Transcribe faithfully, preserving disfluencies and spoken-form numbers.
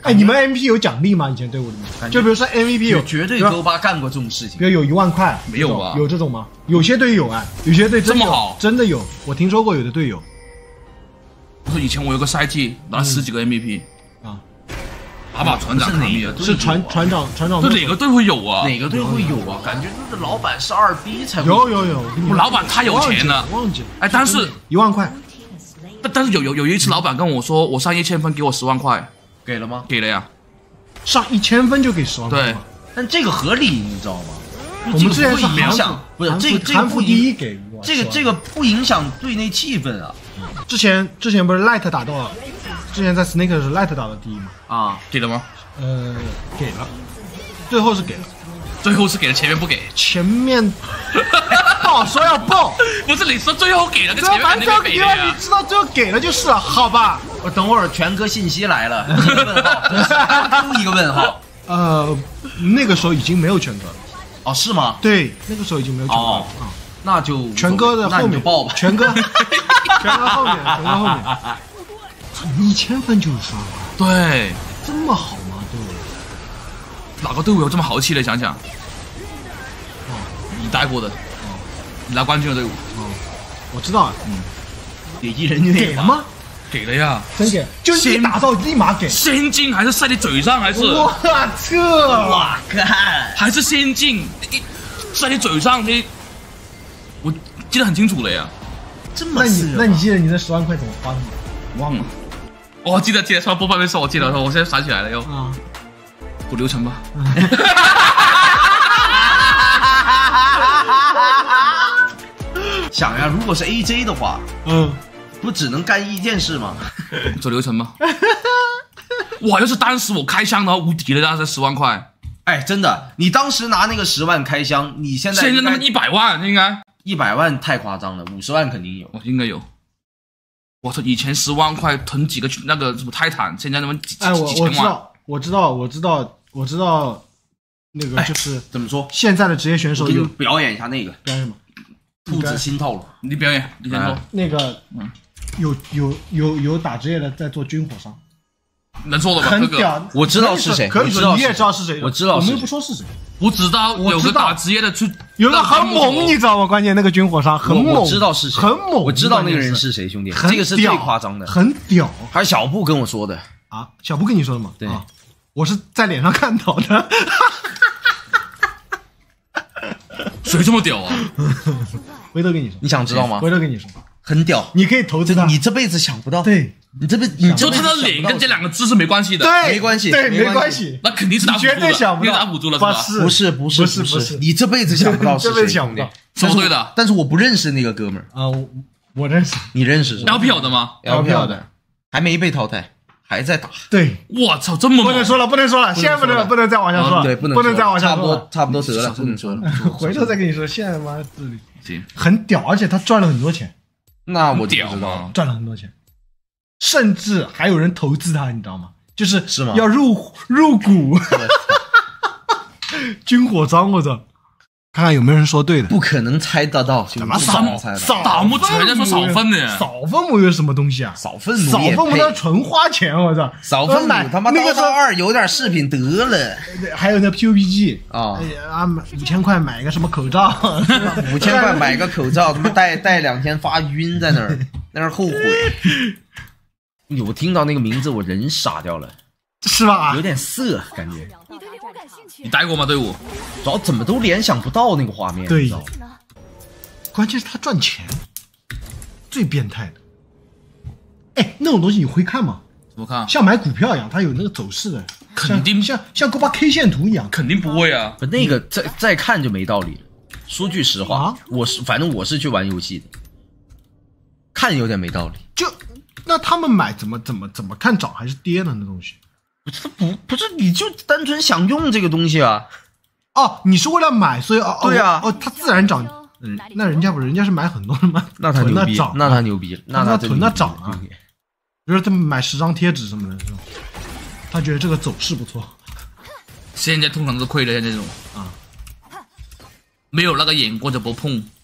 哎，你们 M V P 有奖励吗？以前队伍里面，就比如说 M V P 有绝对勾巴干过这种事情， 比如有一万块， 没有啊？ 有这种吗？有些队有啊，有些队这么好， 真的有，我听说过有的队有。 我说以前我有个赛季拿了十几个 M V P 啊， 把把船长卡密了， 是船船长船长， 这哪个队会有啊？ 哪个队会有啊？感觉那个老板是二逼才有有有， 我老板太有钱了， 忘记了。 哎，但是一万块， 但但是有有有一次老板跟我说，我上一千分给我十万块， 给了吗？ 给了呀。 上一千分就给十万块， 对， 但这个合理，你知道吗？ 我们之前是影响，不是这个这个韩服第一给， 这个这个不影响队内气氛啊。 之前之前不是 Light 打到，之前在 Snake 的时候 Light 打到第一嘛？ 啊， 给了吗？ 呃，给了，最后是给了， 最后是给了，前面不给。 前面报说要报， 不是你说最后给了，跟前面反正给了呀。 你知道最后给了就是了，好吧？ 我等会儿全哥信息来了，一个问号，又一个问号。 呃，那个时候已经没有全哥了。 哦，是吗？ 对，那个时候已经没有全哥了啊。 那就全哥的后面报吧， 全哥，全哥后面，全哥后面，一千分就是十万块， 对， 这么好吗？队伍哪个队伍有这么豪气的？想想， 哦， 你带过的， 哦， 你拿冠军的队伍， 哦，我知道， 嗯，给一人给了吗？ 给了呀， 真给，就是一打到立马给， 先进还是塞你嘴上还是？ 我这， 我靠， 还是先进，塞你嘴上你。我记得很清楚了呀， 这么那你那你记得你那十万块怎么花的吗？ 忘了，我、哦、记得记得，说播报没说，我记得，我现在想起来了又。啊，补流程吧。 想呀，如果是 A J 的话， 嗯， 不只能干一件事吗？ 走流程吧。哇，要是当时我开箱的话，无敌了，那是十万块。 哎，真的，你当时拿那个十万开箱，你现在现在那么一百万应该一百万太夸张了，五十万肯定有， 我应该有。我操，以前十万块囤几个那个什么泰坦，现在那么几哎，我几千万。 我知道，我知道，我知道，我知道，那个就是、 哎、怎么说？ 现在的职业选手有表演一下那个表演什么？ 兔子新套路， 你表演，你先说、哎。 那个，嗯，有有有有打职业的在做军火商。 能做的吗？ 很屌， 我知道是谁， 可以说你也知道是谁， 我知道， 我们又不说是谁。 我知道有个打职业的去， 有个很猛，你知道吗？关键那个军火商很猛， 我知道是谁， 很猛， 我知道那个人是谁，兄弟，这个是最夸张的， 很屌。 还是小布跟我说的啊？小布跟你说的吗？ 对， 我是在脸上看到的。 谁这么屌啊？ 回头跟你说， 你想知道吗？ 回头跟你说， 很屌， 你可以投资他， 你这辈子想不到。 对。 你这辈你就他的脸跟这两个字是没关系的， 对， 没关系， 对，没关系， 那肯定是打辅助了， 绝对想不到， 打辅助了是吧？ 不是，不是， 不是，不是， 你这辈子想不到是谁， 这辈子想不到， 说对的。 但是我不认识那个哥们儿啊，我我认识， 你认识是吧 ？L P L 的吗 ？L P L 的，还没被淘汰，还在打。 对， 我操，这么不能说了，不能说了，现在不能，不能再往下说了， 对，不能， 不能再往下说了，差不多，差不多得了，不能说了， 回头再跟你说。现在妈这里行， 很屌，而且他赚了很多钱， 那我屌吗？ 赚了很多钱。甚至还有人投资他，你知道吗？就是是吗？ 要入入股，军火商，我操！看看有没有人说对的。 不可能猜得到， 什么少少打木全在说少分的， 少分母有什么东西啊？ 少分母， 少分母那纯花钱，我操！ 少分母他妈那个时候二有点饰品得了， 还有那 P U B G 啊啊，五千块买个什么口罩， 五千块买个口罩，他妈戴戴两天发晕，在那儿在那儿后悔。我听到那个名字，我人傻掉了， 是吧？ 有点色，感觉。 你对这感兴趣？ 你待过吗？队伍？ 主要怎么都联想不到那个画面。 对，关键是他赚钱，最变态的。哎，那种东西你会看吗？ 怎么看？ 像买股票一样，它有那个走势的， 肯定像像勾巴 K 线图一样， 肯定不会啊。 不，那个再再看就没道理了。说句实话， 啊、 我是反正我是去玩游戏的，看有点没道理。 就。那他们买怎么怎么怎么看涨还是跌呢？那东西不是不不是，你就单纯想用这个东西啊？ 哦，你是为了买，所以哦， 对啊， 哦，它自然涨。嗯，那人家不，人家是买很多的嘛， 那他牛逼， 涨， 那他牛逼，那他囤那涨啊。比如说他们买十张贴纸什么的，他觉得这个走势不错。 现在通常都亏了，像这种啊，没有那个眼光就不碰。